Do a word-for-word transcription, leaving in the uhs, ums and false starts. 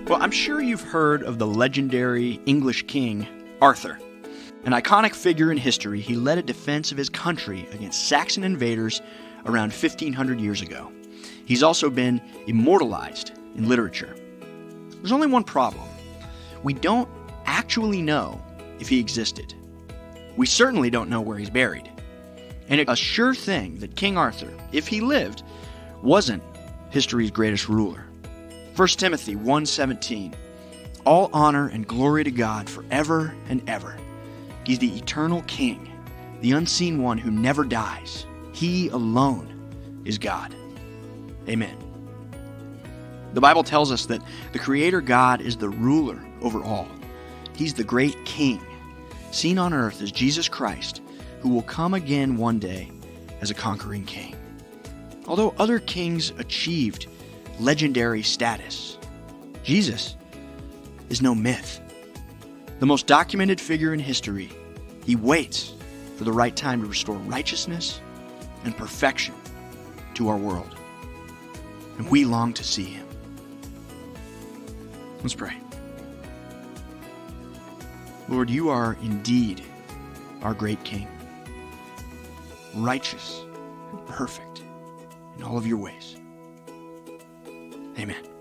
Well, I'm sure you've heard of the legendary English king, Arthur. An iconic figure in history, he led a defense of his country against Saxon invaders around fifteen hundred years ago. He's also been immortalized in literature. There's only one problem. We don't actually know if he existed. We certainly don't know where he's buried. And it's a sure thing that King Arthur, if he lived, wasn't history's greatest ruler. First Timothy one seventeen, all honor and glory to God forever and ever. He's the eternal King, the unseen one who never dies. He alone is God. Amen. The Bible tells us that the Creator God is the ruler over all. He's the great King, seen on earth as Jesus Christ, who will come again one day as a conquering king. Although other kings achieved legendary status, Jesus is no myth. The most documented figure in history, he waits for the right time to restore righteousness and perfection to our world. And we long to see him. Let's pray. Lord, you are indeed our great King, righteous and perfect in all of your ways. Amen.